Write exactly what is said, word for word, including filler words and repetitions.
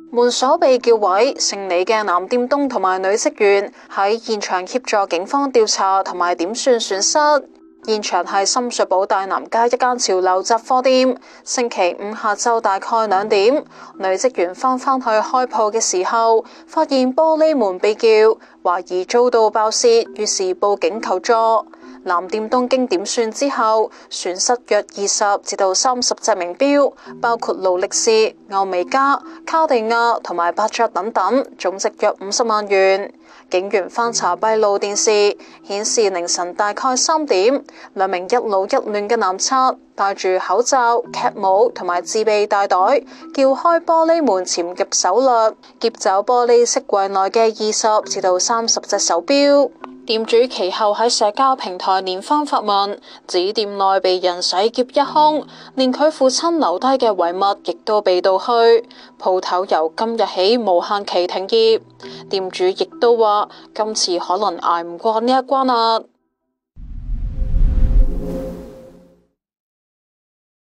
門鎖被撬毀，姓李嘅男店東同埋女職員喺現場協助警方調查同埋點算損失。現場係深水埗大南街一間潮流雜貨店。星期五下晝大概兩點，女職員翻返去開鋪嘅時候，發現玻璃門被撬，懷疑遭到爆竊，於是報警求助。男店東經點算之後，損失約二十至到三十隻名錶，包括勞力士、歐美加、卡地亞同埋伯爵等等，總值約五十萬元。警員翻查閉路電視，顯示凌晨大概三點，兩名一老一嫩嘅男賊戴住口罩、劇帽同埋自備大袋，撬開玻璃門潛入搜掠，劫走玻璃飾櫃內嘅二十至到三十隻手錶。店主其後喺社交平台連番發文，指店內被人洗劫一空，連佢父親留低嘅遺物亦都被盜去。鋪頭由今日起無限期停業。店主亦都話，今次可能捱唔過呢一關啦。